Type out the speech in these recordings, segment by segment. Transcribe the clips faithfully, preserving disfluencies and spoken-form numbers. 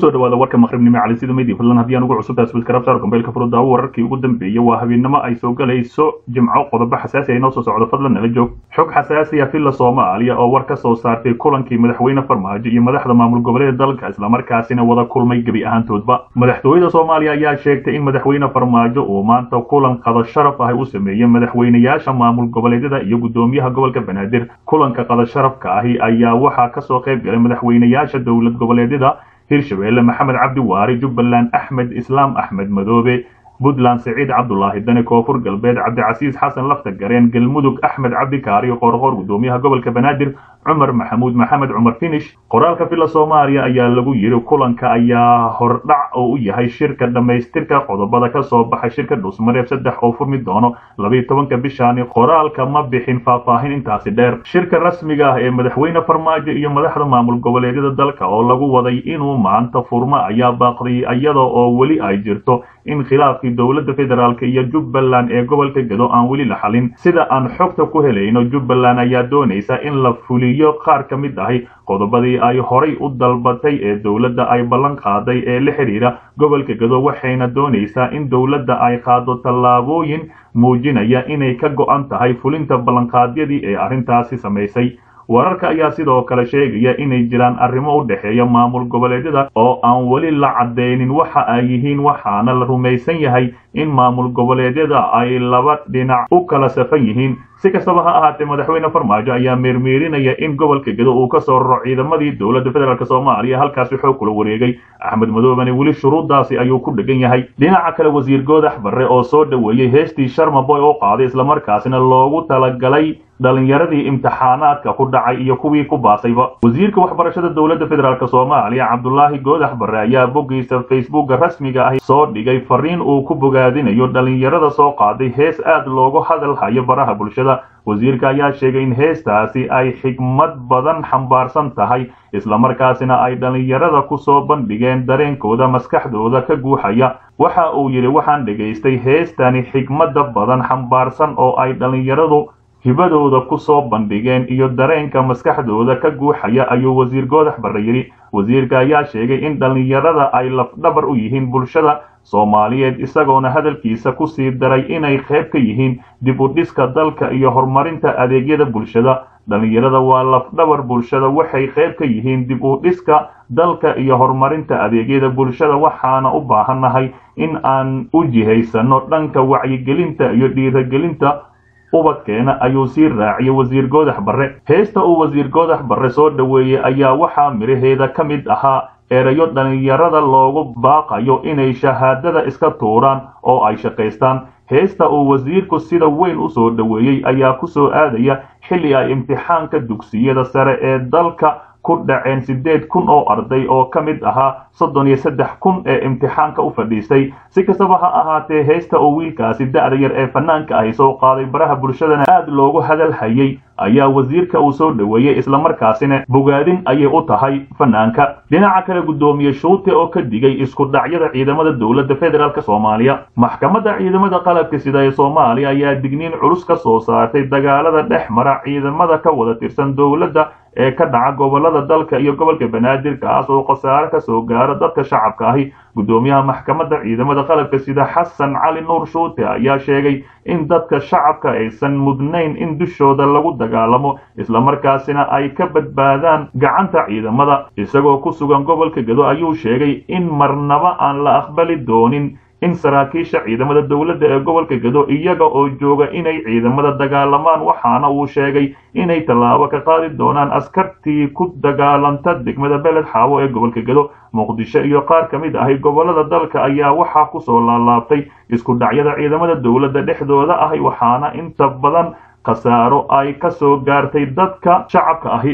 kusoo dhawaada warka maqribnimo cali sida meedii fadlan haddii aan ugu cusubtahay subscribe saar kombeelka furo daawo wararkii ugu dambeeyay waa habeenimo ay soo galayso jimco qodobo xasaasi ah inoo soo socdo fadlan nala joog xog xasaasi ah filla Soomaaliya oo war ka soo saartay kulankii madaxweyne Farmaajo iyo madaxda maamul goboleed dalka isla markaasina wada kulmay gabi ahaantoodba madaxtooyada Soomaaliya ayaa sheegtay in madaxweyne Farmaajo uu maanta kulan qada sharaf ah u sameeyay madaxweynayaasha maamul goboleedyada iyo gudoomiyaha gobolka Banaadir kulanka qada sharafka ahi ayaa waxa ka soo qayb galay madaxweynayaasha dawlad goboleedyada hirshabeelle maxamed cabdi waari jubbaland axmed islaam axmed madoobe puntland saciid cabdulaahi dane koonfur galbeed cabdicasiis xasan lafta gareen galmudug axmed cabdi kaari qorqor gudoomiyaha gobolka banaadir cumar maxamuud maxamed cumar finish qoraalka filla Soomaaliya ayaa lagu yiri kulanka ayaa hordhac oo u yahay shirka dhamaystirka qodobada ka soo baxay shirka dhusmareeb saddex oo furmi doono laba iyo tobanka bishaan qoraalka ma bixin faahfaahin intaasi dheer shirka rasmiga ah ee madaxweyne Farmaajo iyo madaxda maamul goboleedyada dalka oo lagu waday inuu maanta furma ayaa baaqday iyadoo oo wali ay jirto in khilaafkii dawladda federaalka iyo Jubbaland ee gobolka Gado aan wali la xalin sida aan xogta ku helayno Jubbaland ayaa doonaysa in la fuliyo qaar ka mid ah qodobadii ay horay u dalbatay ee dawladda ay ballan qaaday ee la xiriira gobolka Gado waxayna doonaysaa in dawladda ay qaado tallaabooyin muujinaya inay ka go'an tahay fulinta ballanqaadyadii ee arrintaasi sameysay wararka ayaa sidoo kale sheegaya inay jiraan arrimo u dhaxeeya maamul goboleedyada oo aan wali la cadeynin waxa ay yihiin waxaana la rumaysan yahay in maamul goboleedyada ay laba dhinac u kala safan yihiin si kastaba ha ahaatee madaxweyne Farmaajo ayaa meermeerinaya in gobolka Gado uu ka soo raro ciidamadii dawladda federaalka Soomaaliya halkaas wuxuu kula wareegay Axmed Madoobane wali shuruudaasi ayuu ku dhagan yahay dhinaca kale wasiir Goodax Barre oo soo dhaweeyay heestii Sharma Boy oo qaaday isla markaasina loogu talagalay dhalinyaradii imtixaanaadka ku dhacay iyo kuwii ku baasayba wasiirka waxbarashada dawladda federaalka Soomaaliya Cabdullaahi Goodax Barre ayaa boggiisa Facebook rasmiga ah soo dhigay fariin uu ku bogaadinayo dhalinyarada soo qaaday hees aad loogu hadal hayo baraha bulshada wasiirka ayaa sheegay in heestaasi ay xigmad badan xambaarsan tahay isla markaasina ay dhalinyarada ku soo bandhigeen dareenkooda maskaxdooda ka guuxaya waxa uu yiri waxaan dhageystay heestani xigmada badan xambaarsan oo ay dhalinyaradu hibadooda ku soo bandhigeen iyo dareenka maskaxdooda ka guuxaya ayuu wasiir Goodax Barre yiri wasiirka ayaa sheegay in dhalinyarada ay lafdhabar u yihiin bulshada Soomaaliyeed isagoona hadalkiisa ku sii daray inay qayb ka yihiin dib u dhiska dalka iyo horumarinta adeegyada bulshada dhalinyarada waa lafdhabar bulshada waxay qayb ka yihiin dib u dhiska dalka iyo horumarinta adeegyada bulshada waxaana u baahanahay in aan u jihaysano dhanka wacyigelinta iyo dhiirigelinta ubadkeena ayuu sii raaciyay wasiir Goodax Barre heesta uu wasiir Goodax Barre soo dhaweeyay ayaa waxa miraheeda ka mid ahaa erayo dhalinyarada loogu baaqayo inay shahaadada iska tuuraan oo ay shaqeystaan heesta uu wasiirku sida weyn u soo dhaweeyay ayaa ku soo aadaya xilli ay imtixaanka dugsiyada sare ee dalka ku dhaceen sideed kun oo arday oo ka mid ahaa soddon iyo saddex kun ee imtixaanka u fadhiistay si kastaba ha ahaatee heesta oo wiilkaasi da'da yar ee fanaanka ah soo qaaday baraha bulshadana aad loogu hadal hayay ayaa wasiirka uu soo dhaweeyay isla markaasina bogaadin ayay u tahay fanaanka dhinaca kale gudoomiye Shuute oo ka digay isku dhacyada ciidamada dawladda federaalka Soomaaliya maxkamadda ciidamada qalabka sida ee Soomaaliya ayaa digniin culus ka soo saartay dagaalada dhexmara ciidamada ka wada tirsan dawladda ee ka dhaca gobolada dalka iyo gobolka Banaadir kaas oo qasaare ka soo gaara dadka shacabka ah gudoomiyaha maxkamadda ciidamada qalabka sida Xasan Cali Nuur Shuute ayaa sheegay in dadka shacabka aysan mudnayn in dushooda lagu dagaalamo isla markaasina ay ka badbaadaan gacanta ciidamada isagoo ku sugan gobolka Gado ayuu sheegay in marnaba aan la aqbali doonin in saraakiisha ciidamada dawladda ee gobolka Gado iyaga oo jooga inay ciidamada dagaalamaan waxaana uu sheegay inay tallaabo ka qaadi doonaan askartii ku dagaalanta degmada Beled Xaawo ee gobolka Gado Muqdisho iyo qaar ka mid ah gobolada dalka ayaa waxa ku soo laalaabtay isku dhacyada ciidamada dawladda dhexdooda ah waxaana inta badan qasaaro ay ka soo gaartay dadka shacabka ah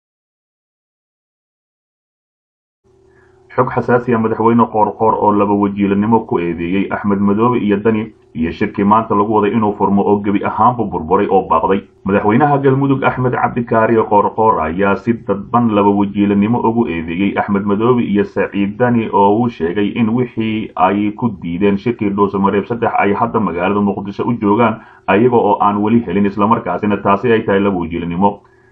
xog xasaasi ah madaxweyne Qoorqoor oo laba wajiilanimo ku eedeeyay Axmed Madoobe iyo Dani iyo shirkii maanta lagu waday inuu furmo oo gabi ahaanba burburay oo baaqday madaxweynaha galmudug Axmed Cabdi Kaari Qoorqoor ayaa si dadban laba wajiilanimo ugu eedeeyay Axmed Madoobe iyo Saciid Dani oo uu sheegay in wixii ay ku diideen shirkii dhusmareeb saddex ay hadda magaalada Muqdisho u joogaan ayaga oo aan wali helin isla markaasina taasi ay tahay laba wajiilanimo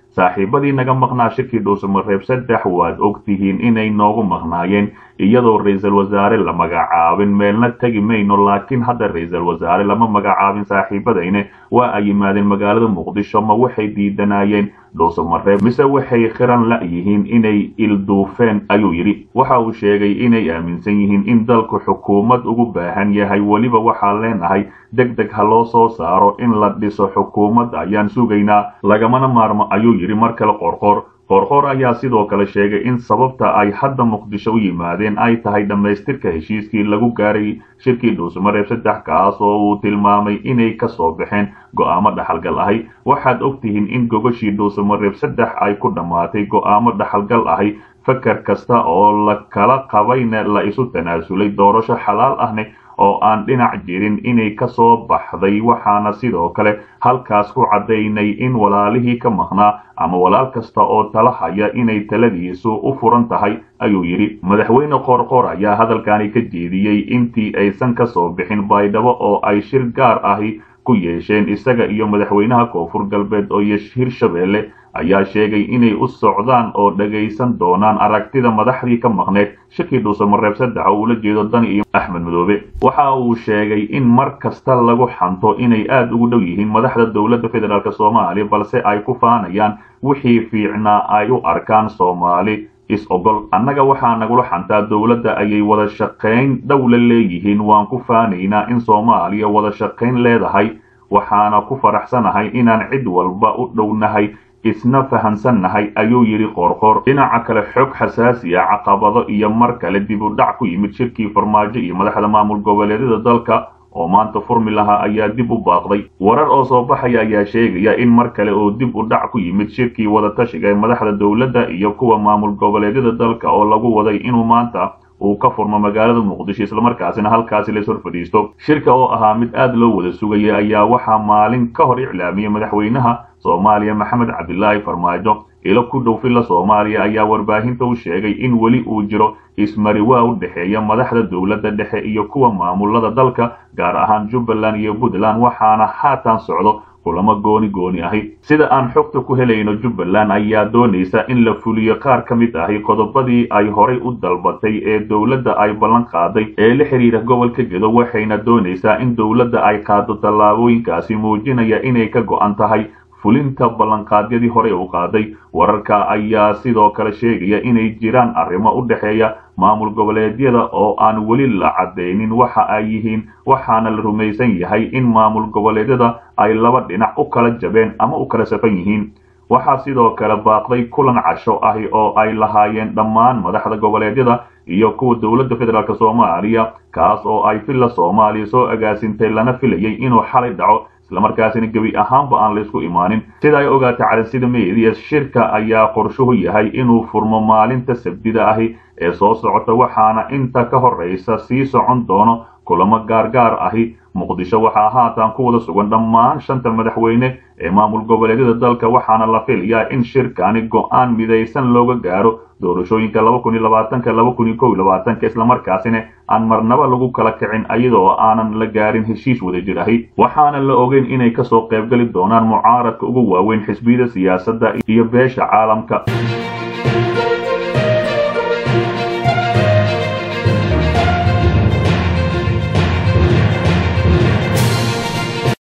saaxiibadii naga maqnaa shirkii dhuusamareeb saddex waad ogtihiin inay noogu maqnaayeen iyadoo ra-iisul wasaare la magacaabin meelna tegi mayno laakiin hadda ra-iisul wasaare lama magacaabin saaxiibadayne waa ay yimaadeen magaalada muqdisho ma waxay diidanayeen dhuusamareeb mise waxay khiran la yihiin inay ilduufeen ayuu yidhi waxa uu sheegay inay aaminsan yihiin in dalku xukuumad ugu baahan yahay weliba waxaan leenahay deg deg ha loo soo saaro in la dhiso xukuumad ayaan sugaynaa lagamana maarmo ayuu yidhi mar kale qoorqoor qoorqoor ayaa sidoo kale sheegay in sababta ay hadda muqdisho u yimaadeen ay tahay dhammaystirka heshiiskii lagu gaaray shirkii dhuusamareeb saddex kaas oo uu tilmaamay inay ka soo baxeen go'aamo dhaxalgal ahi waxaad ogtihiin in gogashii dhuusamareeb saddex ay ku dhammaatay go'aamo dhaxalgal ahi fakar kasta oo la kala qabayna la isu tanaasulay doorasho xalaal ahne oo aan dhinac jirin inay ka soo baxday waxaana sidoo kale halkaas ku caddaynay in walaalihii ka maqnaa ama walaal kasta oo tala haya inay taladiisu u furan tahay ayuu yidhi madaxweyne qoorqoor ayaa hadalkani ka jeediyey intii aysan ka soo bixin baydhabo oo ay shir gaar ahi ku yeesheen isaga iyo madaxweynaha koonfur galbeed oo hirshabeelle ayaa sheegay inay u socdaan oo dhagaysan doonaan aragtida madaxdii ka maqneed shirkii dhuusamareeb saddex oo ula jeedo dani iyo axmed madoobe waxa uu sheegay in mar kasta lagu xanto inay aad ugu dhow yihiin madaxda dowladda federaalk soomaaliya balse ay ku faanayaan wixii fiicnaa ay u arkaan soomaali is ogol annaga waxaa nagula xantaa dowladda ayay wada shaqayn dhow la leeyihiin waan ku faanaynaa in soomaaliya wada shaqayn leedahay waxaana ku faraxsanahay inaan cid walba u dhownahay isna fahansannahay ayuu yidhi qoorqoor dhinaca kale xog xasaasi ah caqabado iyo mar kale dib u dhac ku yimid shirkii farmaajo iyo madaxda maamul goboleedyada dalka oo maanta furmi lahaa ayaa dib u baaqday warar oo soo baxaya ayaa sheegaya in mar kale oo dib u dhac ku yimid shirkii wadatashiga ee madaxda dowladda iyo kuwa maamul goboleedyada dalka oo lagu waday inuu maanta uu ka furmo magaalada muqdisho islamarkaasina halkaasi la soo fadhiisto shirka oo ahaa mid aad loo wada sugayay ayaa waxaa maalin ka hor iclaamiyay madaxweynaha soomaaliya maxamed cabdilaahi farmaajo ilo ku dhow filla soomaaliya ayaa warbaahinta u sheegay in weli uu jiro ismari waa u dhexeeya madaxda dowladda dhexe iyo kuwa maamulada dalka gaar ahaan jubbaland iyo puntland waxaana haatan socdo kulamo gooni gooni ahi sida aan xogta ku helayno jubbaland ayaa doonaysa in la fuliyo qaar ka mid ahi qodobadii ay horay u dalbatay ee dowladda ay ballan qaaday ee la xiriira gobolka gedo waxayna doonaysaa in dowladda ay qaado tallaabooyinkaasi muujinaya inay ka go'an tahay fulinta ballanqaadyadii hore u qaaday wararka ayaa sidoo kale sheegaya inay jiraan arrimo u dhexeeya maamul goboleedyada oo aan weli la caddaynin waxa ay yihiin waxaana la rumaysan yahay in maamul goboleedyada ay laba dhinac u kala jabeen ama u kala safan yihiin waxaa sidoo kale baaqday kulan casho ahi oo ay lahaayeen dhammaan madaxda goboleedyada iyo kuwa dowladda federaalk soomaaliya kaas oo ay filla soomaaliya soo agaasintay lana filayay inuu xalay dhaco islamarkaasina gebi ahaanba aan laysku imaanin sida ay ogaatay calansida meediya shirka ayaa qorshuhu yahay inuu furmo maalinta sabdida ahi ee soo socota waxaana inta ka horraysa sii socon doono kulamo gaargaar ahi muqdisho waxaa haatan ku wada sugan dhammaan shanta madaxweyne ee maamul goboleedyada dalka waxaana la filayaa in shirkani go'aan midaysan looga gaaro doorashooyinka laba kun iyo labaatanka laba kun iyo kow iyo labaatanka islamarkaasina aan marnaba lagu kala kicin iyadoo aanan la gaarin heshiis wadajir ahi waxaana la ogeyn inay kasoo qaybgali doonaan mucaaradka ugu waaweyn xisbiyada siyaasadda iyo beesha caalamka